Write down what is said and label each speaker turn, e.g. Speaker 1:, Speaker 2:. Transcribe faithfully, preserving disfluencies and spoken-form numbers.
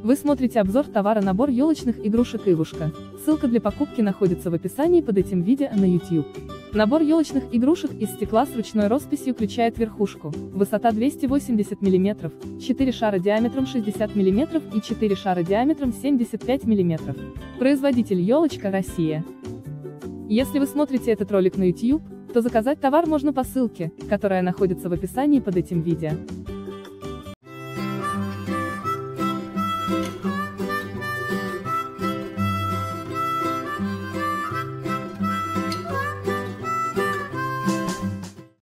Speaker 1: Вы смотрите обзор товара набор елочных игрушек Ивушка. Ссылка для покупки находится в описании под этим видео на YouTube. Набор елочных игрушек из стекла с ручной росписью включает верхушку, высота двести восемьдесят миллиметров, четыре шара диаметром шестьдесят миллиметров и четыре шара диаметром семьдесят пять миллиметров. Производитель Елочка, Россия. Если вы смотрите этот ролик на YouTube, то заказать товар можно по ссылке, которая находится в описании под этим видео.